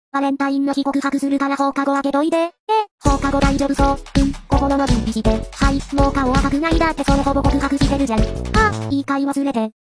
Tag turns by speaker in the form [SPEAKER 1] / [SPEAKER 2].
[SPEAKER 1] バレンタインの日告白するから放課後開けといて。放課後大丈夫そう。心の準備して。はい、もう顔赤くないだってそれほぼ告白してるじゃん。いい回忘れて。